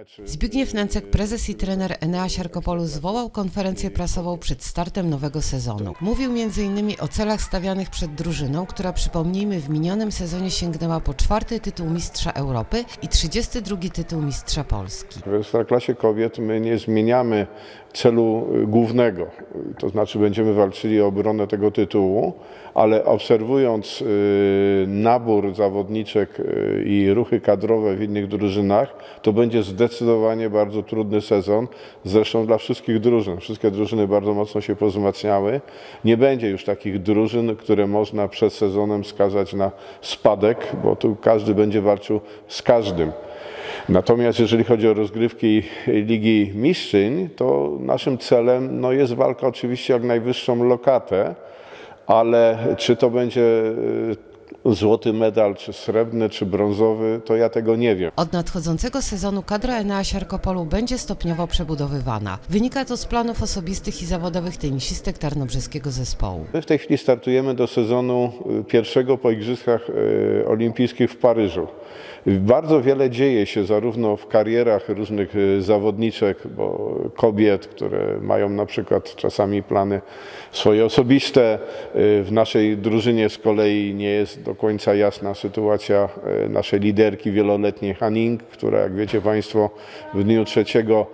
Zbigniew Nęcek, prezes i trener Enea Siarkopolu, zwołał konferencję prasową przed startem nowego sezonu. Mówił m.in. o celach stawianych przed drużyną, która, przypomnijmy, w minionym sezonie sięgnęła po 4. tytuł mistrza Europy i 32. tytuł mistrza Polski. W Ekstraklasie kobiet my nie zmieniamy celu głównego, to znaczy będziemy walczyli o obronę tego tytułu, ale obserwując nabór zawodniczek i ruchy kadrowe w innych drużynach, to będzie zdecydowanie bardzo trudny sezon, zresztą dla wszystkich drużyn. Wszystkie drużyny bardzo mocno się pozmacniały. Nie będzie już takich drużyn, które można przed sezonem skazać na spadek, bo tu każdy będzie walczył z każdym. Natomiast jeżeli chodzi o rozgrywki Ligi Mistrzyń, to naszym celem jest walka oczywiście o jak najwyższą lokatę, ale czy to będzie złoty medal, czy srebrny, czy brązowy, to ja tego nie wiem. Od nadchodzącego sezonu kadra Enea Siarkopolu będzie stopniowo przebudowywana. Wynika to z planów osobistych i zawodowych tenisistek tarnobrzeskiego zespołu. My w tej chwili startujemy do sezonu pierwszego po Igrzyskach Olimpijskich w Paryżu. Bardzo wiele dzieje się zarówno w karierach różnych zawodniczek, bo kobiet, które mają na przykład czasami plany swoje osobiste. W naszej drużynie z kolei nie jest do końca jasna sytuacja naszej liderki wieloletniej Hanning, która, jak wiecie Państwo, w dniu 3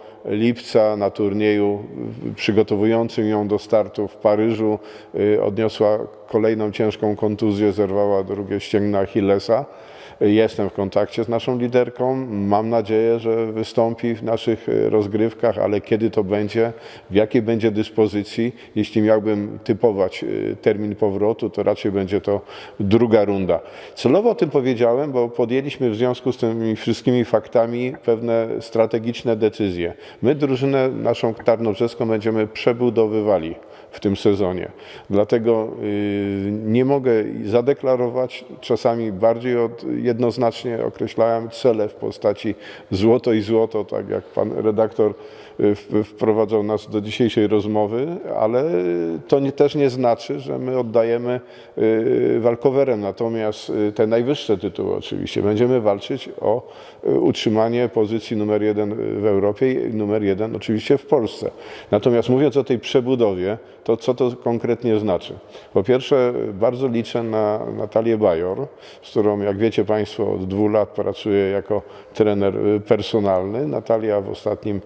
lipca na turnieju przygotowującym ją do startu w Paryżu odniosła kolejną ciężką kontuzję, zerwała drugie ścięgno Achillesa. Jestem w kontakcie z naszą liderką, mam nadzieję, że wystąpi w naszych rozgrywkach, ale kiedy to będzie, w jakiej będzie dyspozycji, jeśli miałbym typować termin powrotu, to raczej będzie to druga runda. Celowo o tym powiedziałem, bo podjęliśmy w związku z tymi wszystkimi faktami pewne strategiczne decyzje. My drużynę naszą tarnobrzeską będziemy przebudowywali w tym sezonie. Dlatego nie mogę zadeklarować, czasami bardziej jednoznacznie określałem cele w postaci złoto i złoto, tak jak pan redaktor wprowadzał nas do dzisiejszej rozmowy, ale to też nie znaczy, że my oddajemy walkowerem. Natomiast te najwyższe tytuły oczywiście będziemy walczyć o utrzymanie pozycji numer 1 w Europie i numer 1 oczywiście w Polsce. Natomiast mówiąc o tej przebudowie, to co to konkretnie znaczy? Po pierwsze, bardzo liczę na Natalię Bajor, z którą, jak wiecie Państwo, od 2 lat pracuję jako trener personalny. Natalia w ostatnim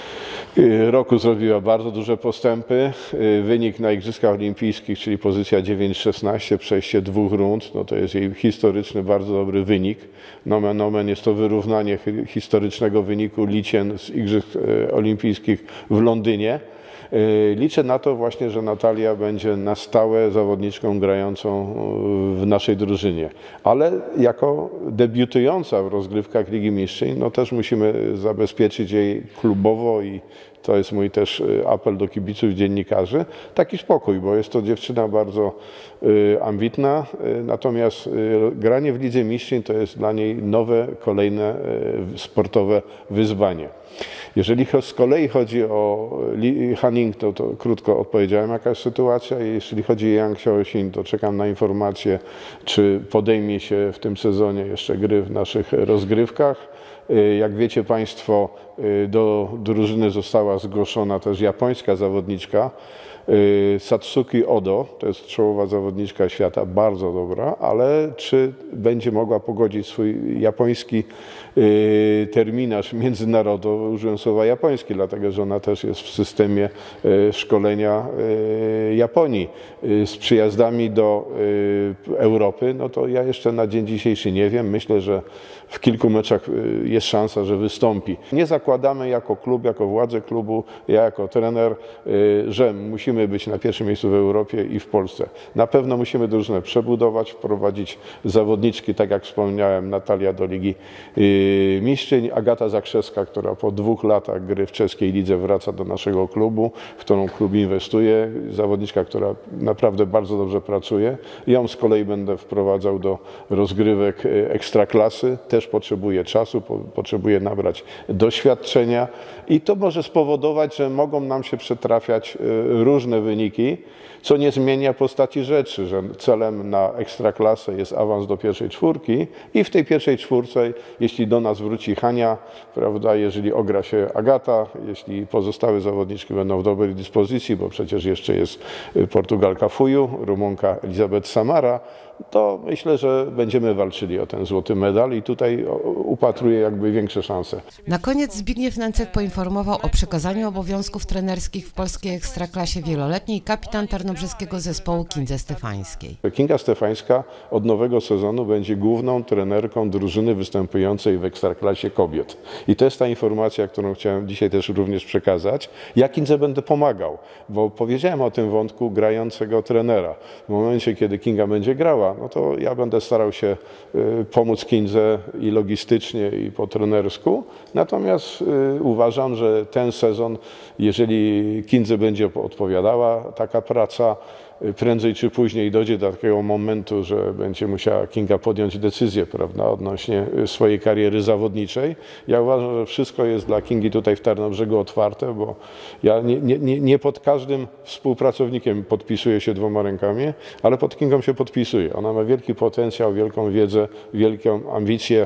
roku zrobiła bardzo duże postępy. Wynik na Igrzyskach Olimpijskich, czyli pozycja 9-16, przejście 2 rund, to jest jej historyczny, bardzo dobry wynik. Nomen omen jest to wyrównanie historycznego wyniku licien z Igrzysk Olimpijskich w Londynie. Liczę na to właśnie, że Natalia będzie na stałe zawodniczką grającą w naszej drużynie. Ale jako debiutująca w rozgrywkach Ligi Mistrzyń, też musimy zabezpieczyć jej klubowo i to jest mój też apel do kibiców, dziennikarzy, taki spokój, bo jest to dziewczyna bardzo ambitna, natomiast granie w Lidze Mistrzyń to jest dla niej nowe, kolejne sportowe wyzwanie. Jeżeli z kolei chodzi o Hanning, to krótko odpowiedziałem, jaka jest sytuacja. Jeśli chodzi o Yang Xiaoxin, to czekam na informację, czy podejmie się w tym sezonie jeszcze gry w naszych rozgrywkach. Jak wiecie Państwo, do drużyny została zgłoszona też japońska zawodniczka, Satsuki Odo, to jest czołowa zawodniczka świata, bardzo dobra, ale czy będzie mogła pogodzić swój japoński terminarz międzynarodowy, użyłem słowa japoński, dlatego że ona też jest w systemie szkolenia Japonii z przyjazdami do Europy, to ja jeszcze na dzień dzisiejszy nie wiem. Myślę, że w kilku meczach jest szansa, że wystąpi. Nie zakładamy jako klub, jako władze klubu, ja jako trener, że musimy być na pierwszym miejscu w Europie i w Polsce. Na pewno musimy drużynę przebudować, wprowadzić zawodniczki, tak jak wspomniałem, Natalia do Ligi Mistrzyń, Agata Zakrzewska, która po 2 latach gry w czeskiej lidze wraca do naszego klubu, w którą klub inwestuje. Zawodniczka, która naprawdę bardzo dobrze pracuje. Ją z kolei będę wprowadzał do rozgrywek ekstraklasy. Też potrzebuje czasu, potrzebuje nabrać doświadczenia i to może spowodować, że mogą nam się przytrafiać różne różne wyniki, co nie zmienia postaci rzeczy, że celem na ekstraklasę jest awans do pierwszej czwórki i w tej pierwszej czwórce, jeśli do nas wróci Hania, prawda, jeżeli ogra się Agata, jeśli pozostałe zawodniczki będą w dobrej dyspozycji, bo przecież jeszcze jest Portugalka Fuju, Rumunka Elizabeth Samara, to myślę, że będziemy walczyli o ten złoty medal i tutaj upatruję jakby większe szanse. Na koniec Zbigniew Nęcek poinformował o przekazaniu obowiązków trenerskich w polskiej ekstraklasie wieloletniej kapitan tarnobrzeskiego zespołu Kindze Stefańskiej. Kinga Stefańska od nowego sezonu będzie główną trenerką drużyny występującej w ekstraklasie kobiet. I to jest ta informacja, którą chciałem dzisiaj też również przekazać. Ja Kindze będę pomagał, bo powiedziałem o tym wątku grającego trenera. W momencie, kiedy Kinga będzie grała, no to ja będę starał się pomóc Kindze i logistycznie, i po trenersku. Natomiast uważam, że ten sezon, jeżeli Kindze będzie odpowiadała taka praca, prędzej czy później dojdzie do takiego momentu, że będzie musiała Kinga podjąć decyzję, prawda, odnośnie swojej kariery zawodniczej. Ja uważam, że wszystko jest dla Kingi tutaj w Tarnobrzegu otwarte, bo ja nie pod każdym współpracownikiem podpisuję się dwoma rękami, ale pod Kingą się podpisuję. Ona ma wielki potencjał, wielką wiedzę, wielką ambicję.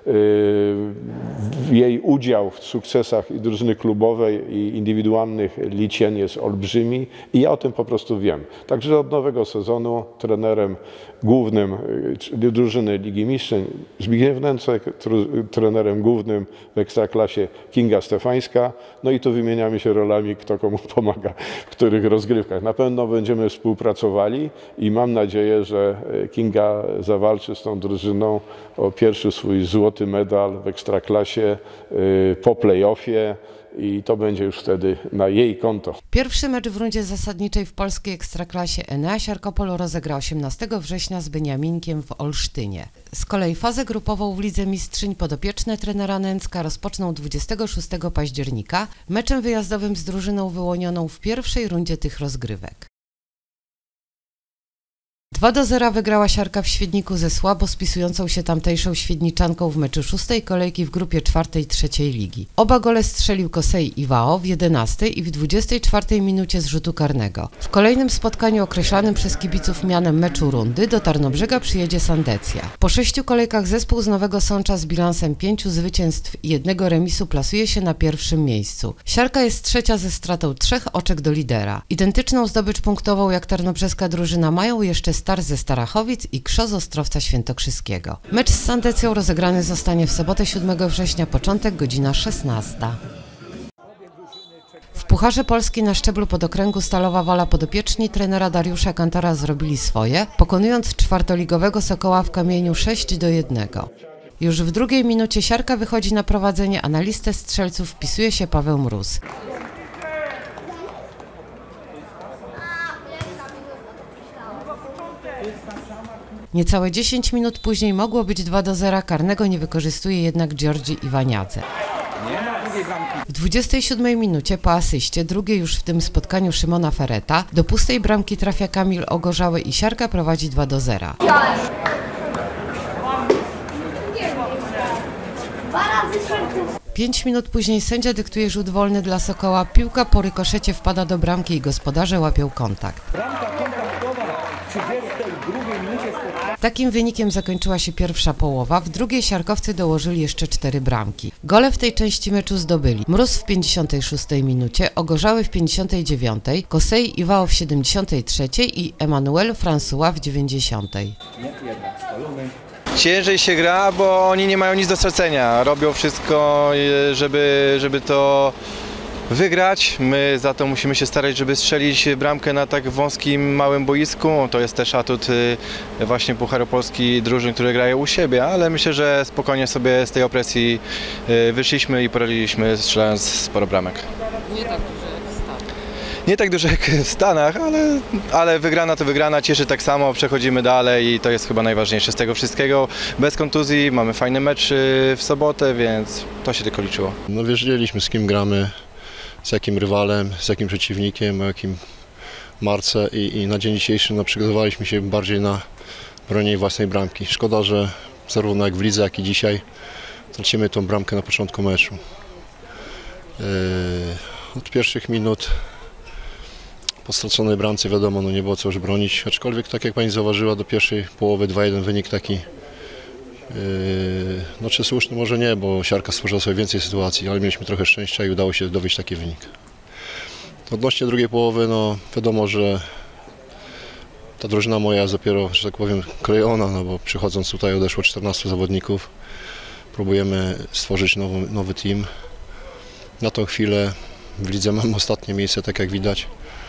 Jej udział w sukcesach i drużyny klubowej, i indywidualnych licien jest olbrzymi i ja o tym po prostu wiem. Także od nowego sezonu trenerem głównym drużyny Ligi Mistrzów Zbigniew Nęcek, trenerem głównym w ekstraklasie Kinga Stefańska. No i tu wymieniamy się rolami, kto komu pomaga w których rozgrywkach. Na pewno będziemy współpracowali i mam nadzieję, że Kinga zawalczy z tą drużyną o pierwszy swój złoty medal w ekstraklasie po play-offie. I to będzie już wtedy na jej konto. Pierwszy mecz w rundzie zasadniczej w polskiej ekstraklasie Enea Siarkopol rozegra 18 września z Beniaminkiem w Olsztynie. Z kolei fazę grupową w Lidze Mistrzyń podopieczne trenera Nęcka rozpoczną 26 października meczem wyjazdowym z drużyną wyłonioną w pierwszej rundzie tych rozgrywek. 2-0 wygrała Siarka w Świdniku ze słabo spisującą się tamtejszą Świdniczanką w meczu 6. kolejki w grupie 4./3 ligi. Oba gole strzelił Kosei Iwao w 11 i w 24 minucie z rzutu karnego. W kolejnym spotkaniu określanym przez kibiców mianem meczu rundy do Tarnobrzega przyjedzie Sandecja. Po 6 kolejkach zespół z Nowego Sącza z bilansem 5 zwycięstw i 1 remisu plasuje się na pierwszym miejscu. Siarka jest trzecia ze stratą 3 oczek do lidera. Identyczną zdobycz punktową jak tarnobrzeska drużyna mają jeszcze Star ze Starachowic i Krzos Ostrowca Świętokrzyskiego. Mecz z Sandecją rozegrany zostanie w sobotę 7 września, początek godzina 16. W Pucharze Polski na szczeblu podokręgu Stalowa Wola podopieczni trenera Dariusza Kantora zrobili swoje, pokonując czwartoligowego Sokoła w Kamieniu 6-1. Już w drugiej minucie Siarka wychodzi na prowadzenie, a na listę strzelców wpisuje się Paweł Mróz. Niecałe 10 minut później mogło być 2-0, karnego nie wykorzystuje jednak Giorgi Iwaniadze. W 27 minucie po asyście, drugiej już w tym spotkaniu Szymona Fereta, do pustej bramki trafia Kamil Ogorzały i Siarka prowadzi 2-0. Pięć minut później sędzia dyktuje rzut wolny dla Sokoła, piłka po rykoszecie wpada do bramki i gospodarze łapią kontakt. Takim wynikiem zakończyła się pierwsza połowa, w drugiej siarkowcy dołożyli jeszcze 4 bramki. Gole w tej części meczu zdobyli Mróz w 56 minucie, Ogorzały w 59, Kosei Iwao w 73 i Emanuel François w 90. Ciężej się gra, bo oni nie mają nic do stracenia. Robią wszystko, żeby to wygrać. My za to musimy się starać, żeby strzelić bramkę na tak wąskim, małym boisku. To jest też atut właśnie Pucharu Polski drużyn, które grają u siebie, ale myślę, że spokojnie sobie z tej opresji wyszliśmy i poradziliśmy, strzelając sporo bramek. Nie tak dużo jak w Stanach, ale wygrana to wygrana, cieszy tak samo, przechodzimy dalej i to jest chyba najważniejsze z tego wszystkiego. Bez kontuzji, mamy fajny mecz w sobotę, więc to się tylko liczyło. No wiedzieliśmy, z kim gramy, z jakim rywalem, z jakim przeciwnikiem, o jakim marce i na dzień dzisiejszy przygotowaliśmy się bardziej na bronienie własnej bramki. Szkoda, że zarówno jak w lidze, jak i dzisiaj tracimy tą bramkę na początku meczu. Od pierwszych minut Po straconej bramce wiadomo, no nie było co już bronić, aczkolwiek tak jak pani zauważyła, do pierwszej połowy 2-1 wynik taki, no czy słuszny może nie, bo Siarka stworzyła sobie więcej sytuacji, ale mieliśmy trochę szczęścia i udało się dowieść taki wynik. Odnośnie drugiej połowy, no wiadomo, że ta drużyna moja jest dopiero, że tak powiem, krojona, no bo przychodząc tutaj odeszło 14 zawodników. Próbujemy stworzyć nowy team. Na tą chwilę w lidze mamy ostatnie miejsce, tak jak widać,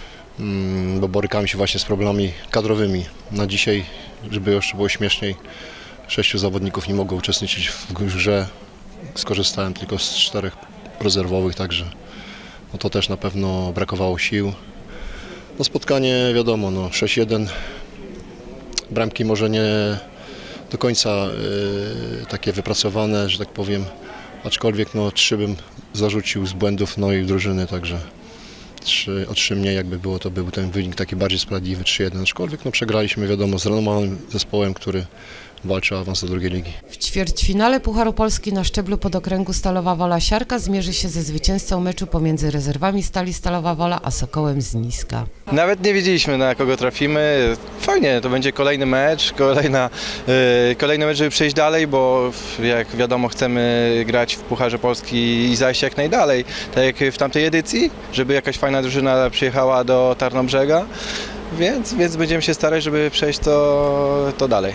bo borykamy się właśnie z problemami kadrowymi. Na dzisiaj, żeby jeszcze było śmieszniej, 6 zawodników nie mogło uczestniczyć w grze. Skorzystałem tylko z 4 rezerwowych, także no to też na pewno brakowało sił. No spotkanie wiadomo, no 6-1, bramki może nie do końca takie wypracowane, że tak powiem, aczkolwiek no 3 bym zarzucił z błędów no i drużyny, także o 3 mniej jakby było, to był ten wynik taki bardziej sprawiedliwy, 3-1, aczkolwiek no przegraliśmy wiadomo z renomowanym zespołem, który walczy o awans do drugiej ligi. W ćwierćfinale Pucharu Polski na szczeblu podokręgu Stalowa Wola Siarka zmierzy się ze zwycięzcą meczu pomiędzy rezerwami Stali Stalowa Wola a Sokołem z Niska. Nawet nie wiedzieliśmy, na kogo trafimy. Fajnie, to będzie kolejny mecz, kolejny mecz, żeby przejść dalej, bo jak wiadomo chcemy grać w Pucharze Polski i zajść jak najdalej, tak jak w tamtej edycji, żeby jakaś fajna drużyna przyjechała do Tarnobrzega, więc będziemy się starać, żeby przejść to dalej.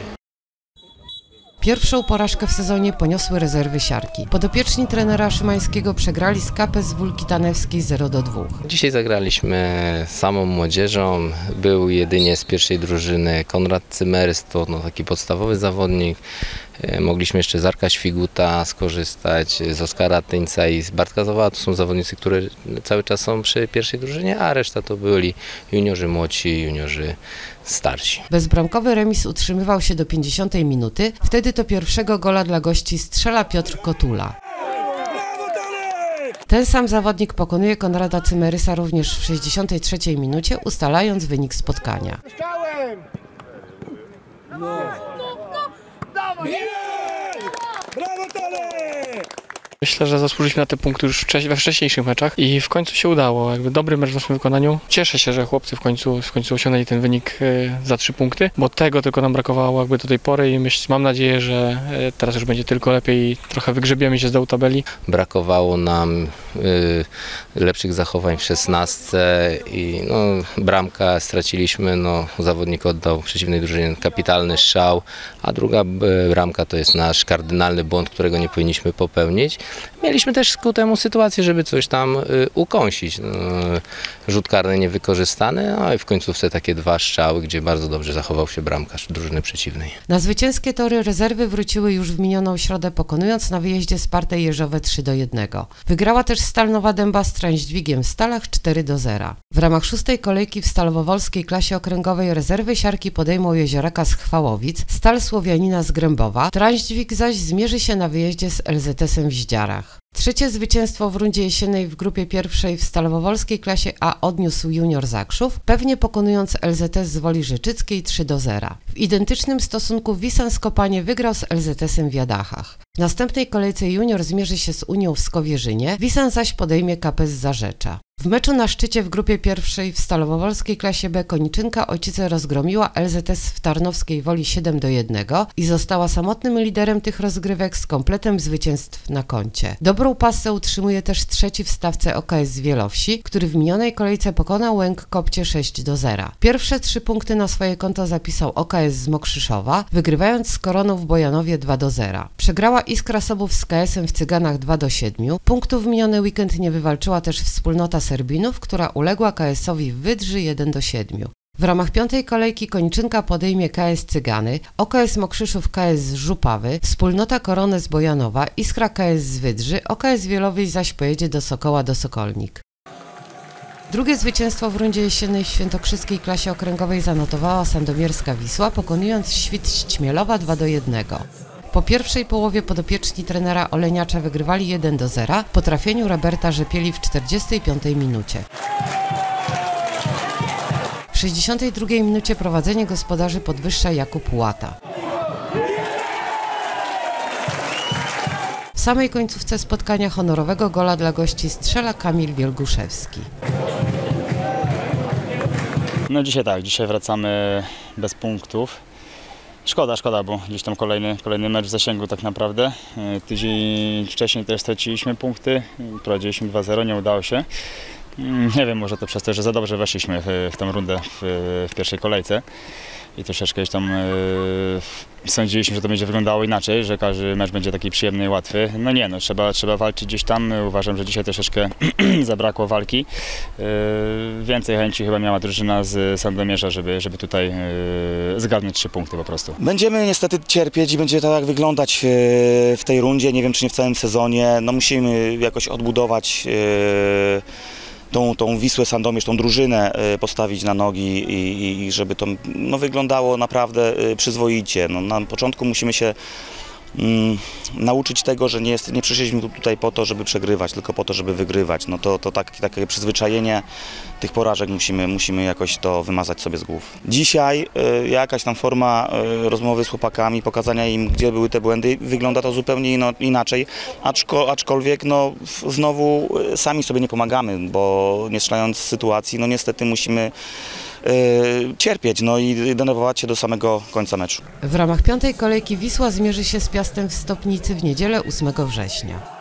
Pierwszą porażkę w sezonie poniosły rezerwy Siarki. Podopieczni trenera Szymańskiego przegrali z KPS Wólki Tanewskiej 0-2. Dzisiaj zagraliśmy samą młodzieżą. Był jedynie z pierwszej drużyny Konrad Cymerys, to taki podstawowy zawodnik. Mogliśmy jeszcze z Arka Świguta skorzystać, z Oskara Tyńca i z Bartka Zawała. To są zawodnicy, które cały czas są przy pierwszej drużynie, a reszta to byli juniorzy młodsi, juniorzy starsi. Bezbramkowy remis utrzymywał się do 50 minuty. Wtedy to pierwszego gola dla gości strzela Piotr Kotula. Ten sam zawodnik pokonuje Konrada Cymerysa również w 63 minucie, ustalając wynik spotkania. Myślę, że zasłużyliśmy na te punkty już we wcześniejszych meczach i w końcu się udało. Jakby dobry mecz w naszym wykonaniu. Cieszę się, że chłopcy w końcu osiągnęli ten wynik za 3 punkty, bo tego tylko nam brakowało jakby do tej pory i mam nadzieję, że teraz już będzie tylko lepiej i trochę wygrzebiemy się z dołu tabeli. Brakowało nam lepszych zachowań w 16 i bramka straciliśmy, zawodnik oddał przeciwnej drużynie kapitalny strzał, a druga bramka to jest nasz kardynalny błąd, którego nie powinniśmy popełnić. Mieliśmy też ku temu sytuację, żeby coś tam ukąsić. Rzut karny niewykorzystany, a w końcówce takie 2 strzały, gdzie bardzo dobrze zachował się bramkarz drużyny przeciwnej. Na zwycięskie tory rezerwy wróciły już w minioną środę, pokonując na wyjeździe Spartę Jeżowe 3-1. Wygrała też Stal Nowa Dęba z Trańźdźwigiem w Stalach 4-0. W ramach 6. kolejki w stalowowolskiej klasie okręgowej rezerwy Siarki podejmą Jezioraka z Chwałowic, Stal Słowianina z Grębowa, Trańźdźwig zaś zmierzy się na wyjeździe z LZS-em w Zdziarach. Trzecie zwycięstwo w rundzie jesiennej w grupie pierwszej w stalowowolskiej klasie A odniósł Junior Zakrzów, pewnie pokonując LZS z Woli Rzeczyckiej 3-0. W identycznym stosunku Wisans Kopanie wygrał z LZS-em w Jadachach. W następnej kolejce Junior zmierzy się z Unią w Skowierzynie, Wisans zaś podejmie KP z Zarzecza. W meczu na szczycie w grupie pierwszej w stalowowolskiej klasie B Koniczynka Ojcice rozgromiła LZS w Tarnowskiej Woli 7-1 i została samotnym liderem tych rozgrywek z kompletem zwycięstw na koncie. Dobrą pasę utrzymuje też trzeci w stawce OKS z Wielowsi, który w minionej kolejce pokonał Łęk Kopcie 6-0. Pierwsze 3 punkty na swoje konto zapisał OKS z Mokrzyszowa, wygrywając z Koroną w Bojanowie 2-0. Przegrała Iskra Sobów z KS-em w Cyganach 2-7. Punktów w miniony weekend nie wywalczyła też wspólnota Serbinów, która uległa KS-owi w Wydrzy 1-7. W ramach 5. kolejki Koniczynka podejmie KS Cygany, OKS Mokrzyszów KS z Żupawy, wspólnota Koronę z Bojanowa, Iskra KS z Wydrzy, OKS Wielowiec zaś pojedzie do Sokoła do Sokolnik. Drugie zwycięstwo w rundzie jesiennej w świętokrzyskiej klasie okręgowej zanotowała sandomierska Wisła, pokonując Świt Ćmielowa 2-1. Po pierwszej połowie podopieczni trenera Oleniacza wygrywali 1-0 po trafieniu Roberta Rzepieli w 45 minucie. W 62 minucie prowadzenie gospodarzy podwyższa Jakub Łata. W samej końcówce spotkania honorowego gola dla gości strzela Kamil Wielguszewski. No dzisiaj tak, dzisiaj wracamy bez punktów. Szkoda, bo gdzieś tam kolejny mecz w zasięgu tak naprawdę. Tydzień wcześniej też straciliśmy punkty, prowadziliśmy 2-0, nie udało się. Nie wiem, może to przez to, że za dobrze weszliśmy w tę rundę w pierwszej kolejce i troszeczkę tam sądziliśmy, że to będzie wyglądało inaczej, że każdy mecz będzie taki przyjemny i łatwy. No nie, trzeba walczyć gdzieś tam. Uważam, że dzisiaj troszeczkę zabrakło walki. Więcej chęci chyba miała drużyna z Sandomierza, żeby tutaj zgarnąć 3 punkty po prostu. Będziemy niestety cierpieć i będzie tak wyglądać w tej rundzie, nie wiem czy nie w całym sezonie. No musimy jakoś odbudować tą Wisłę Sandomierz, tą drużynę postawić na nogi i żeby to wyglądało naprawdę przyzwoicie. No, na początku musimy się nauczyć tego, że nie przyszliśmy tutaj po to, żeby przegrywać, tylko po to, żeby wygrywać. No to takie przyzwyczajenie tych porażek musimy jakoś to wymazać sobie z głów. Dzisiaj jakaś tam forma rozmowy z chłopakami, pokazania im, gdzie były te błędy, wygląda to zupełnie inaczej, aczkolwiek no, znowu sami sobie nie pomagamy, bo nie strzelając z sytuacji, no niestety musimy cierpieć i denerwować się do samego końca meczu. W ramach 5. kolejki Wisła zmierzy się z Piastem w Stopnicy w niedzielę 8 września.